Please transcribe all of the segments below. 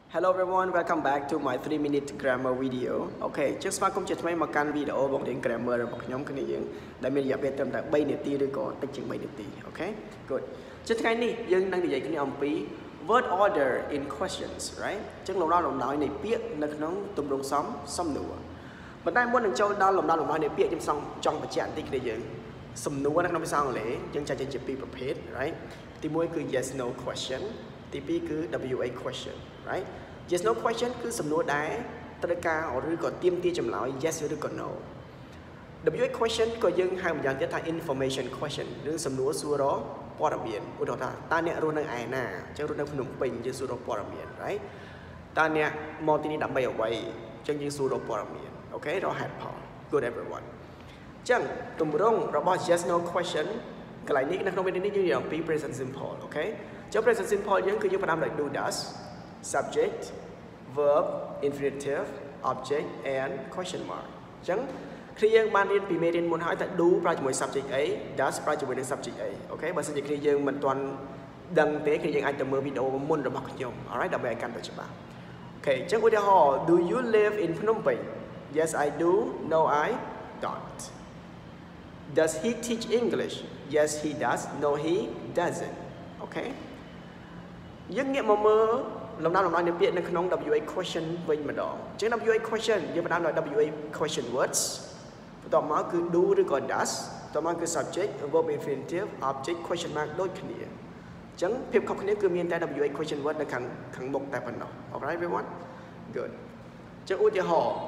Hello everyone, welcome back to my 3-minute grammar video. Okay, just welcome to my video about grammar about nhóm cái này dương. Đại mình dạy về tầm tại 3 នាទី ឬក៏តិចជាង 3 នាទី. Okay, good. ចុះថ្ងៃនេះយើងនឹងនិយាយគ្នាអំពី word order in questions, right? ចឹងលំដាប់លំដោយនៃពាក្យនៅក្នុងទម្រង់សំសំណួរ. ប៉ុន្តែមុននឹងចូលដល់លំដាប់លំដោយនៃពាក្យខ្ញុំចង់បញ្ជាក់បន្តិចគ្នាយើង. សំណួរនៅក្នុងភាសាអង់គ្លេសយើងចែកចេញជាពីរប្រភេទ right? ទី1គឺ yes no question. ទី2គឺ WA question, right? Yes no question គឺសំណួរដែលត្រូវការឬក៏ទាមទារចម្លើយ yes ឬក៏ no. WA question ក៏យើងហៅម្យ៉ាងទៀតថា information question ឬសំណួរសួររកព័ត៌មានឧទាហរណ៍ថាតើអ្នករស់នៅឯណាអញ្ចឹងរស់នៅភ្នំពេញយើងសួររកព័ត៌មាន right? តើអ្នកមកទីនេះដើម្បីអ្វីអញ្ចឹងយើងសួររកព័ត៌មាន okay រកហេតុផល good everyone អញ្ចឹងទម្រង់របស់ yes no question កន្លែងនេះនៅក្នុងវីដេអូនេះយើងនិយាយអំពី present simple okay អញ្ចឹង present simple យើងគឺយើងផ្ដើមដោយ do does subject verb infinitive object and question mark អញ្ចឹងគ្នាយើងបានរៀនពីមេរៀនមុនហើយថា do ប្រើជាមួយ subject អី does ប្រើជាមួយនឹង subject អីអូខេបើសិនជាគ្នាយើងមិនទាន់ដឹងទេគ្នាយើងអាចទៅមើលវីដេអូមុនរបស់ខ្ញុំ alright ដើម្បីឲ្យកាន់តែច្បាស់អូខេអញ្ចឹងឧទាហរណ៍ do you live in Phnom Penh yes I do no I don't does he teach English yes he does no he doesn't អូខេយើងងាកមកមើលលំដាប់លំដោយនៃពាក្យនៅក្នុង WA question វិញម្ដងអញ្ចឹង WA question យើងផ្ដើមដោយ WA question words បន្ទាប់មកគឺ do ឬក៏ does បន្ទាប់មកគឺ subject verb infinitive object question mark ដូចគ្នាអញ្ចឹងភាពខុសគ្នាគឺមានតែ WA question word នៅខាងមុខតែប៉ុណ្ណោះ alright everyone good អញ្ចឹងឧទាហរណ៍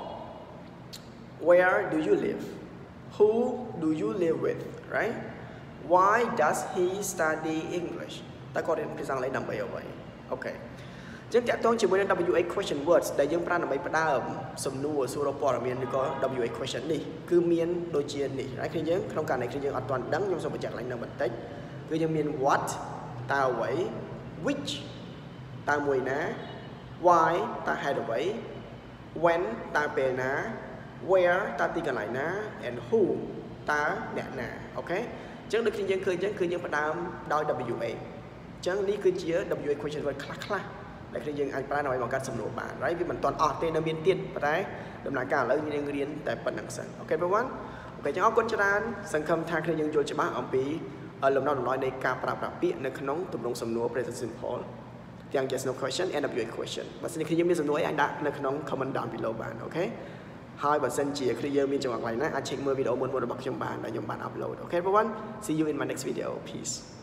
where do you live who do you live with right why does he study English តើគាត់រៀនភាសាអង់គ្លេសដើម្បីអ្វីអូខេចឹងតាក់ទងជាមួយនឹង WA question words ដែលយើងប្រើដើម្បីផ្ដើមសំណួរសួររកព័ត៌មានឬក៏ WA question នេះគឺមានដូចជានេះហើយគ្នាយើងក្នុងករណីគ្នាយើងអត់ទាន់ដឹងខ្ញុំសូមបញ្ជាក់ឡើងនៅបន្តិចគឺយើងមាន what តើអ្វី which តើមួយណា why តើហេតុអ្វី when តើពេលណា where តើទីកន្លែងណា and who តើអ្នកណាអូខេចឹងដូចគ្នាយើងឃើញចឹងគឺយើងផ្ដើមដោយ WA ចឹងនេះគឺជា WA question word ខ្លះដែលគ្នាយើងអាចប្រើដើម្បីបង្កើតសំណួរបាន right វាមិនទាន់អស់ទេនៅមានទៀតប៉ុន្តែដំណើរការឥឡូវយើងរៀនតែប៉ុណ្្នឹងសិនអូខេ everyone អូខេចឹងអរគុណច្រើនសង្ឃឹមថាគ្នាយើងយល់ច្បាស់អំពីលំដាប់លំដោយនៃការប្រើប្រាស់ពាក្យនៅក្នុងទម្រង់សំណួរ present simple ទាំង yes no question and WA question បើសិនជាគ្នាយើងមានសំណួរអីអាចដាក់នៅក្នុង comment down below បានអូខេហើយបើសិនជាគ្នាយើងមានចង្វាក់កន្លែងណាអាច check មើលវីដេអូមុនៗរបស់ខ្ញុំបានដែលខ្ញុំបាន upload អូខេ everyone see you in my next video peace